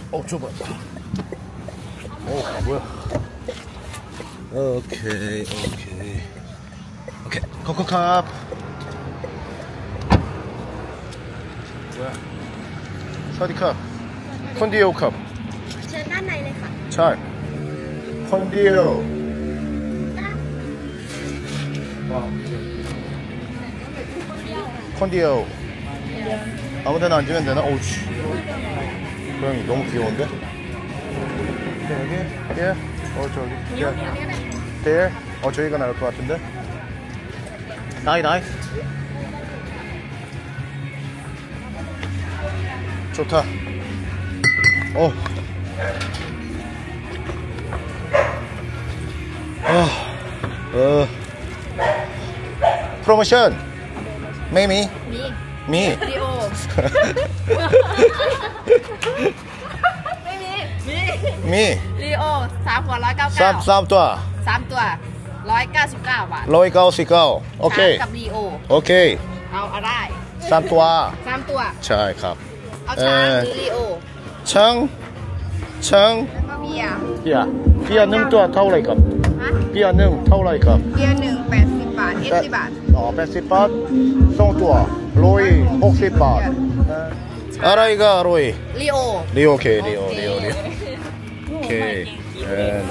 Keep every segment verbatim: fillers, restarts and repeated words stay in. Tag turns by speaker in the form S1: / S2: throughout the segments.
S1: 어 좁아. 오 뭐야. 오케이 오케이 오케이. 코코캅. 뭐야. 서디캅. 콘디오 컵.
S2: เชิญด้านในเลยค่ะ
S1: ใช่คอนเดียว콘디오 아무데나 앉으면 되나? 오우씨 고양이 너무 귀여운데? 여기? here? 어 저기 here? there? 어 저기가 나을 것 같은데? 나이 나이 좋다 어 어, 어. 프로모션 메이미
S2: มี
S1: 미
S2: ลีโอ ไม่มี มี
S1: 미
S2: ลีโอสามหัวร้อยเก้า
S1: 쌈
S2: เก้า
S1: 쌈ตัว
S2: สามตัวร้อยเก้าสิบเก้าบาท
S1: ร้อยเก้าสิบเก้าโอเค
S2: ช้างกับลีโอ
S1: โอเค
S2: เอาอะไร
S1: สามตัว
S2: สามตัว
S1: ใช่ครับ
S2: เอาช้างหรือลีโอ
S1: ช้างช้าง
S2: แล้วก็เบียร์
S1: เบียร์เบียร์หนึ่งตัวเท่าไหร่ครับ
S2: ฮะ
S1: เบียร์หนึ่งเท่าไหร่ครับ
S2: เบียร์หนึ่งแปดสิบบาทเอฟสิบบาท
S1: อ๋อแปดสิบบาทสองตัวร้อยหกสิบบาทอะไรก็อร่อย
S2: ลีโอ
S1: ลีโอโอเคลีโอลีโอลีโอโอเคเออ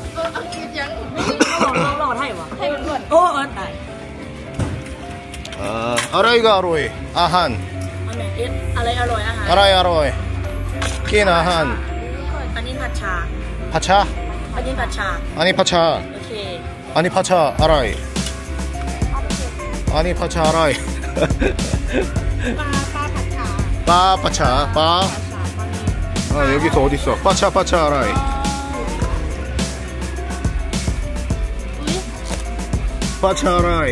S2: หล่อไทยวะไทยล้วนโอ้เออตาย
S1: อ่าอะไรก็อร่อยอาหาร
S2: อันไหนเอสอะไรอร่อยอาหาร
S1: อะไรอร่อยกินอาหาร
S2: อันนี้ผัดชา
S1: ผัดชา
S2: อันนี้ผัดชา
S1: อันนี้ผัดชา
S2: โอเค
S1: อันนี้ผัดชาอะไรอันนี้ผัดชาอะไร
S2: ปลาปลาผัดชา
S1: ปลาผัดชาปลา아 여기서 어디 있어? 빠차 빠차 아라이. 빠차 아라이.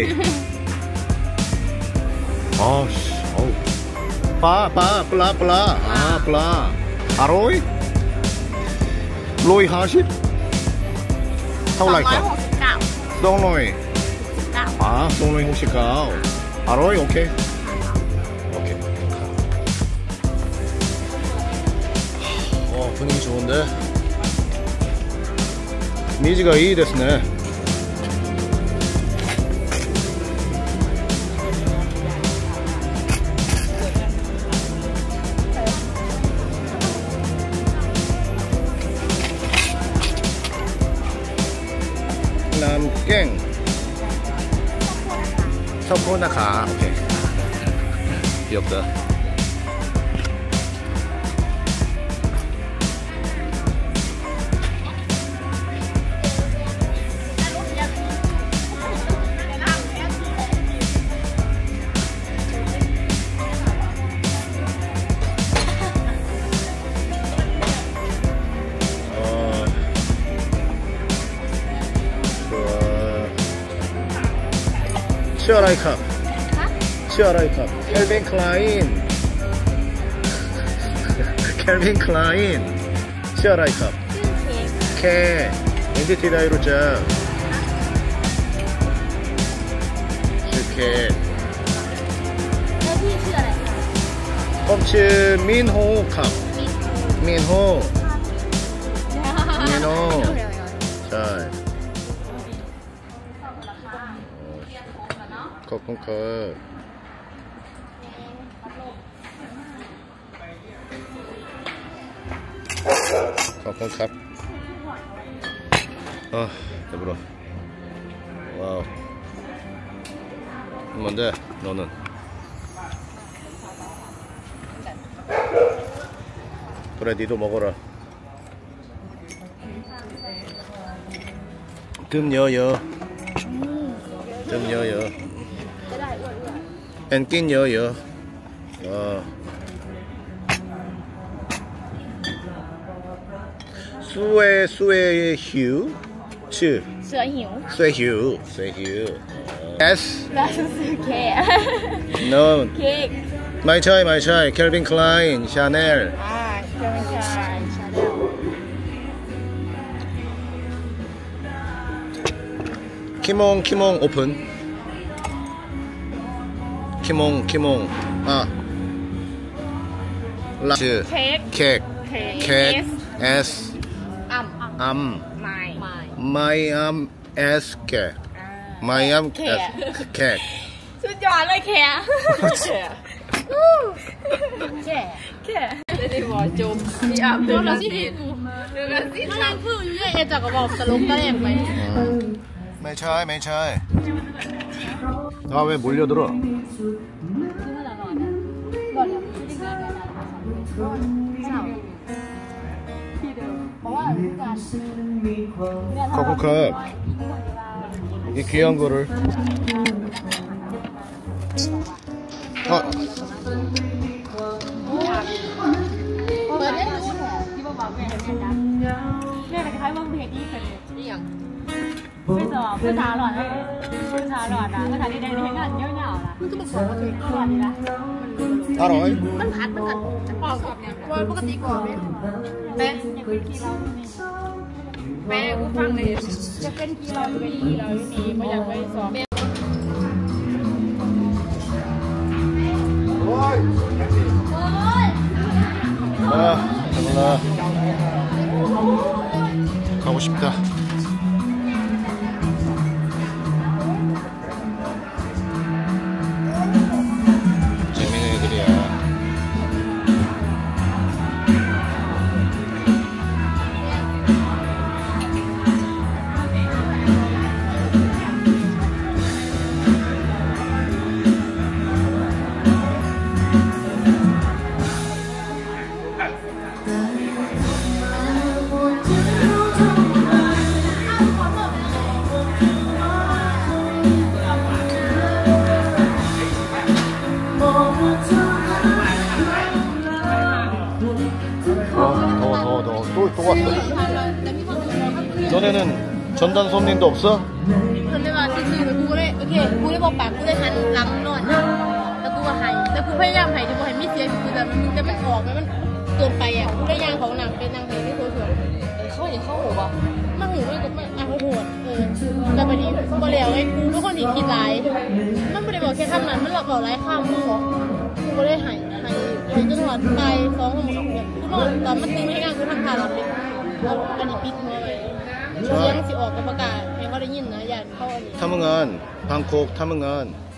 S1: 아씨, 어우. 빠, 빠, 플라, 플라. 아, 플라. 아로이? 로이 하십? เท่าไหร่ครับ
S2: สองร้อยหกสิบเก้า
S1: สองร้อย 아,สองร้อยหกสิบเก้า 아로이 오케이. 오케이. 어, 분위기 좋은데? 미지가 이 됐네. 남갱 석고나가 오케이 귀엽다. 치어라이캅 치어라이캅 켈빈 클라인 켈빈 클라인 치어라이캅 케 인디티다이로자 슈케 펌츠 민호 캅 민호 민호 잘ขอบคุณครับขอบคุณครับ 아, 배불러. 와우. 뭔데? 너는? 그래, 니도 먹어라. 뜸 여여. 뜸 여여. 앤낀 여여. 와. 수에 수에 휴. ชื่อ
S2: เสือหิว
S1: เสือหิว เสือหิว S
S2: แล้วซื้อเค้ก
S1: No
S2: เค้ก
S1: ไม่ใช่ไม่ใช่ Calvin Klein Chanel
S2: อ่าเค้กไม่ใช่ชาแนล
S1: 키몽 키몽 오픈 키몽 키몽 아 라즈
S2: เค้ก
S1: 케이크
S2: K
S1: cat S
S2: อ่ำ
S1: am
S2: ไม่
S1: my am S cat my am S cat
S2: สุดยอดเลยแค่แค่แค่แค่ไม่ได้บอกจมพี่อ่ำเดี๋ยวเราสิเดี๋ยวเราสิถ้ายังพูดอยู่เนี่ยเอจากกระบอกตลกตะแลงไป
S1: ไม่ใช่ไม่ใช่아 왜 몰려들어 커플컵 이 귀한 거를 아
S2: bây giờ cứ thả loạn đấy cứ thả loạn à cứ thả đi đây đi cái nhỏ nhỏ là cứ một số thì loạn đi là
S1: à rồi
S2: mình hạt mình hạt bỏ cọp nha qua bất kỳ cọp đấy bé những cái kia lâu này bé cũngฟังเลยจะเป็นกี่เราเป็นกี่เราอยู่นี่ไม่อยากไปสอบ
S1: 아, 몰라. 가고 싶다. 재밌는 애들이야. 더워 더워 또, 또 왔어. 너네는 전단 손님도 없어?
S2: 근데 막 지금กูเลยโอเคกูเลยบอกปากกูเลยหันหลังนอนแล้วกูก็หันแล้วกูพยายามหันที่กูหันไม่เสียคือแต่มันแต่มันออกแล้วมันเกินไปอ่ะกูเลยยางของหนังเป็นนางเพลงที่สวยๆเขาอย่างเข้าหูป่ะมันหูมันก็ไม่อ่ะเขาโหดเออแต่วันนี้พอแล้วไอ้กูทุกคนที่คิดร้ายมันไม่ได้บอกแค่คำนั้นมันหลอกบอกร้ายข้ามมึงบอกกูก็เลยหันหันหันจนหลอดตายสองชั่วโมงเนี่ยกูนอนตอนมันตีไม่ให้งานกูทำผ่าหลอดเลยเอาอันนี้ปิดหัวไปเสียงสิออกกับประกาศให้เขาได้ยินนะอย่าเข้าอันนี้
S1: 탐흥안 방콕 탐흥안